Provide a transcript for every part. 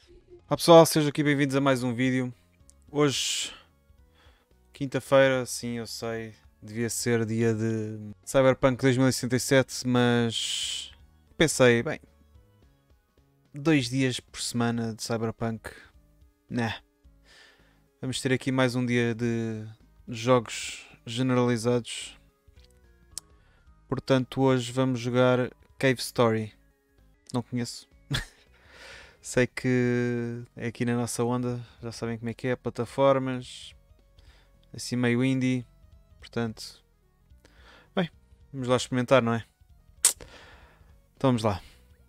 Olá pessoal, sejam aqui bem-vindos a mais um vídeo. Hoje, quinta-feira, sim, eu sei, devia ser dia de Cyberpunk 2077, mas pensei, bem, 2 dias por semana de Cyberpunk, né? Vamos ter aqui mais um dia de jogos generalizados. Portanto, hoje vamos jogar Cave Story. Não conheço. Sei que é aqui na nossa onda, já sabem como é que é, plataformas, assim meio indie, portanto, bem, vamos lá experimentar, não é? Então vamos lá.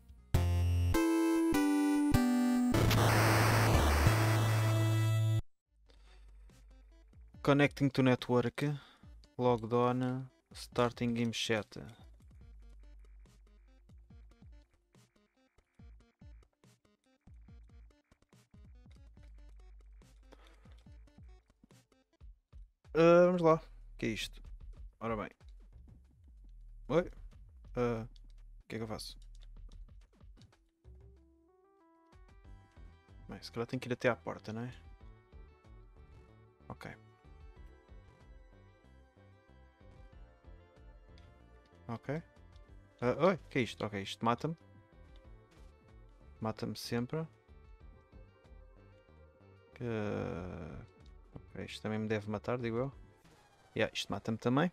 Connecting to network, logged on, starting game chat. Vamos lá, o que é isto? Ora bem, oi, o que é que eu faço? Bem, se calhar tenho que ir até à porta, não é? Ok. Ok. Oi, o que é isto? Ok, isto mata-me. Mata-me sempre. Ok, isto também me deve matar, digo eu. Yeah, isto mata-me também.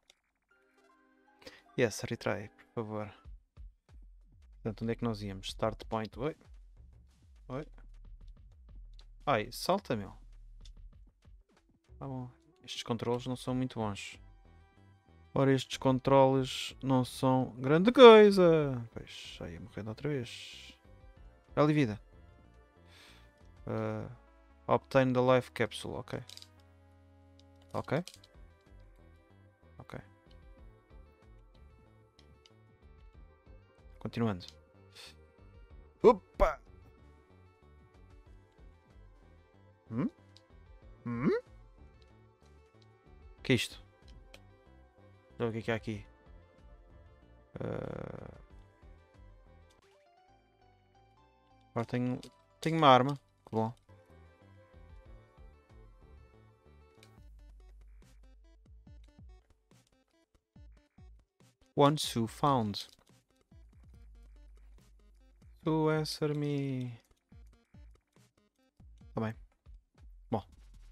Yes, retry, por favor. Portanto, onde é que nós íamos? Start point. Oi. Oi. Ai, salta, meu. Tá bom. Estes controles não são muito bons. Ora, estes controles não são grande coisa. Pois, já ia morrendo outra vez. Ali vida. Obtain the life capsule, ok. Ok. Ok. Continuando. Opa! Hum? Hum? O que é isto? Olha o que é há aqui. Agora tenho uma arma. Que bom. One Sue found. To answer me. Tá bem. Bom.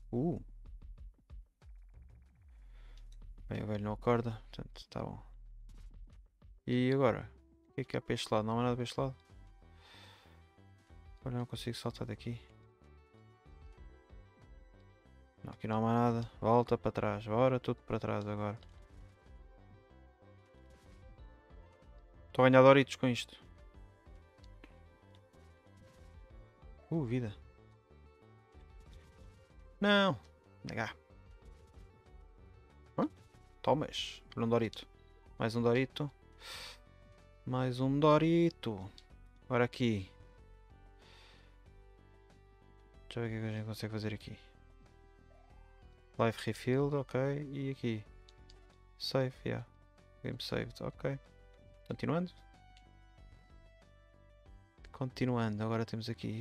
Bem, o velho não acorda. Portanto, tá bom. E agora? O que é para este lado? Não há nada para este lado? Agora não consigo saltar daqui. Não, aqui não há mais nada. Volta para trás. Bora tudo para trás agora. Estou a ganhar Doritos com isto. Vida. Não. Negar. Tomas. Olha um Dorito. Mais um Dorito. Mais um Dorito. Agora aqui. Deixa eu ver o que a gente consegue fazer aqui. Life refilled, ok. E aqui. Save, yeah. Game saved, ok. Continuando. Continuando, agora temos aqui.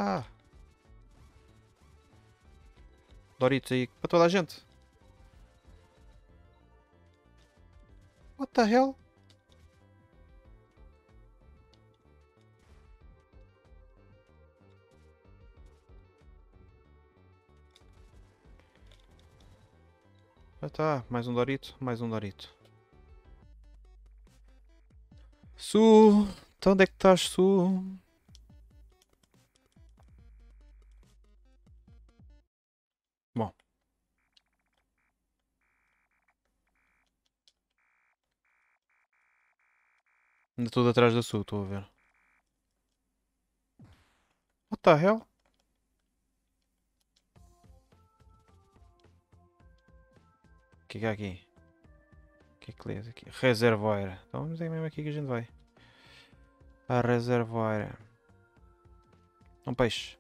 Doritos aí para toda a gente. What the hell? Ah tá, mais um Dorito, mais um Dorito. Su, então onde é que estás, Su? Bom. Ainda estou atrás da Su, estou a ver. What the hell? O que é aqui? O que é que lês aqui? Reservoir. Então vamos é mesmo aqui que a gente vai. A reservoir. Um peixe.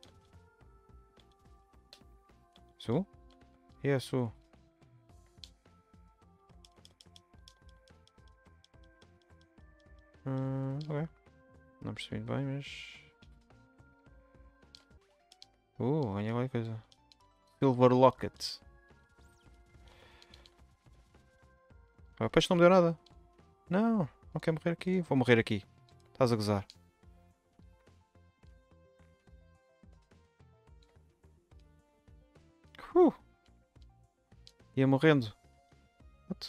Su? E a Su? Ok. Não percebi bem, mas... Ganhei qualquer coisa. Silver Locket. O peixe não me deu nada. Não, não quero morrer aqui. Vou morrer aqui. Estás a gozar. Uh, ia morrendo. What?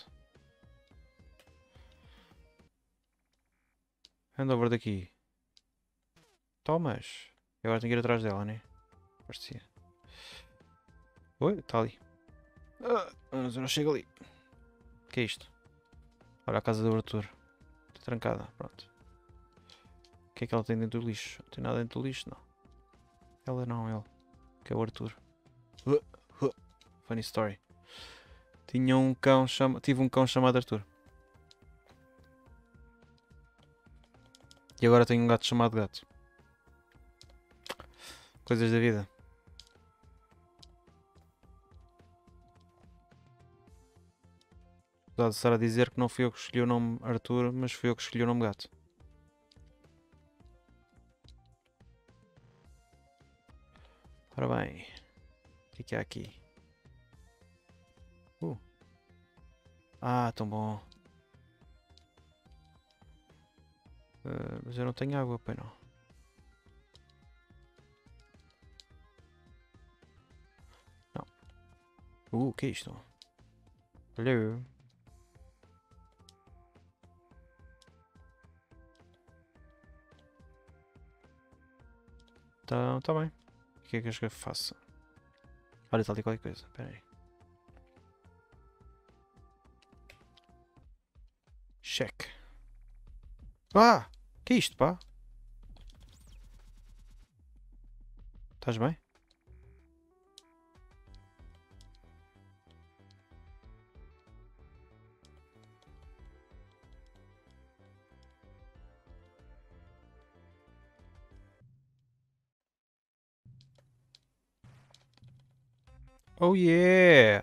Anda over daqui. Tomas. Eu agora tenho que ir atrás dela, né? Parecia. Oi, está ali. Mas eu não chego ali. O que é isto? Olha a casa do Arthur. Está trancada, pronto. O que é que ela tem dentro do lixo? Não tem nada dentro do lixo, não. Ela não, ele. Que é o Arthur. Funny story. Tive um cão chamado Arthur. E agora tenho um gato chamado Gato. Coisas da vida. Apesar de estar a dizer que não fui eu que escolhi o nome Arthur, mas fui eu que escolhi o nome Gato. Ora bem. O que é aqui? Ah, tão bom. Mas eu não tenho água, pai não. Não. O que é isto? Hello. Tá bem. O que é que eu faço? Olha, está ali qualquer coisa. Espera aí. Check. Ah! Que é isto, pá? Estás bem? Oh yeah!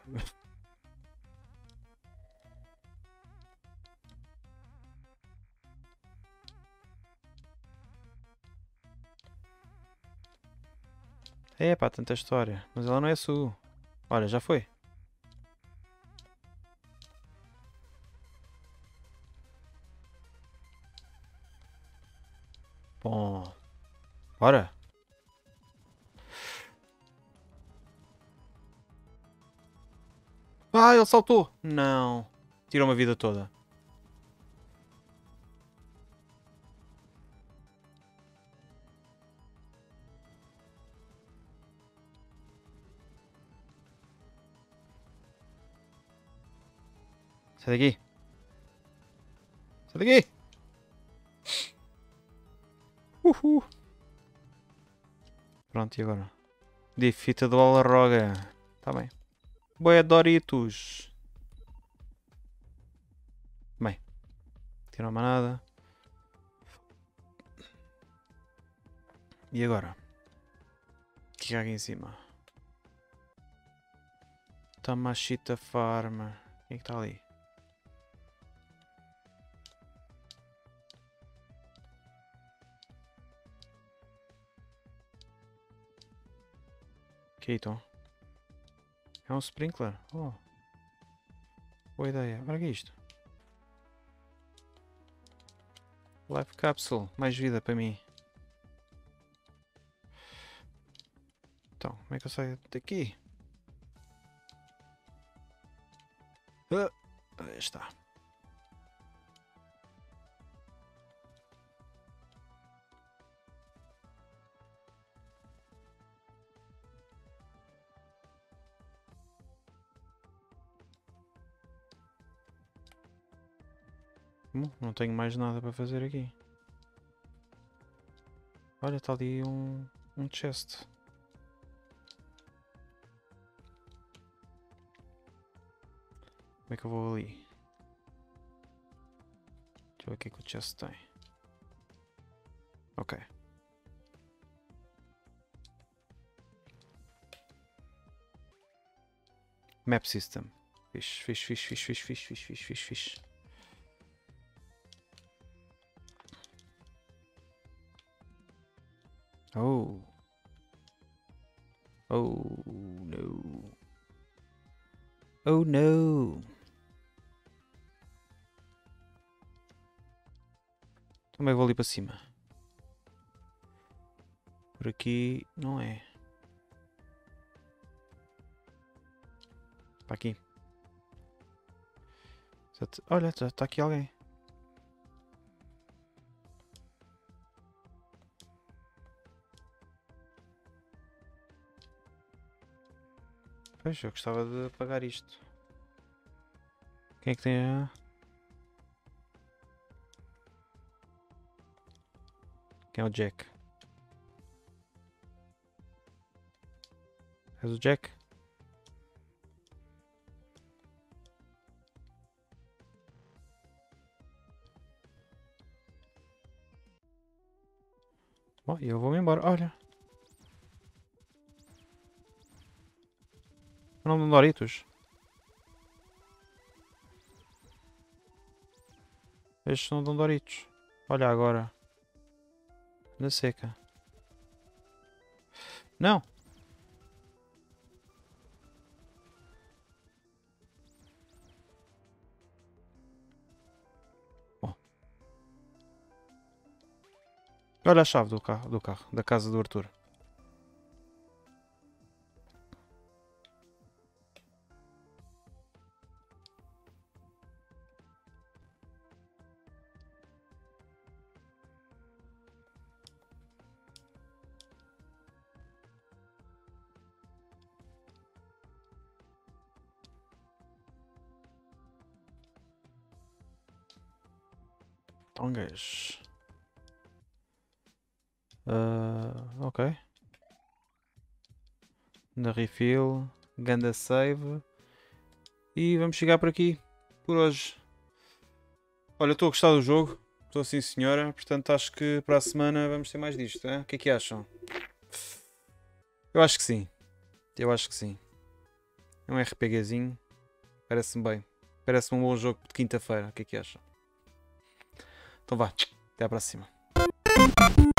É pá, tanta história. Mas ela não é sua. Olha, já foi. Bom. Bora. Ah, ele saltou! Não. Tirou uma vida toda. Sai daqui. Sai daqui. Pronto, e agora? Defeated Balrog. Tá bem. Boia Doritos. Bem. Tirou uma nada. E agora? O que é aqui em cima? Tamashita Farm. Quem é que está ali? Que então? É um sprinkler? Oh. Boa ideia. Olha que é isto. Life Capsule. Mais vida para mim. Então, como é que eu saio daqui? Aí está. Não tenho mais nada para fazer aqui. Olha, está ali um chest. Como é que eu vou ali? Deixa eu ver o que é que o chest tem. Ok. Map system. Fixe, fixe, fixe, fixe, fixe, fixe, fixe, fixe, fixe, fixe. Oh. Oh no. Oh no. Também vou ali para cima. Por aqui não é. Para aqui. Olha, está aqui alguém. Pois, eu gostava de apagar isto. Quem é que tem a... Quem é o Jack? És o Jack? Bom, eu vou-me embora. Olha. Não dão Doritos. Estes não dão Doritos. Olha agora. Na seca. Não. Bom. Olha a chave do carro, da casa do Arthur. Tongas. Ok. Na refill. Ganda save. E vamos chegar por aqui. Por hoje. Olha, estou a gostar do jogo. Estou sim senhora. Portanto acho que para a semana vamos ter mais disto. O que é que acham? Eu acho que sim. Eu acho que sim. É um RPGzinho. Parece-me bem. Parece-me um bom jogo de quinta-feira. O que é que acham? Então vá. Até à próxima.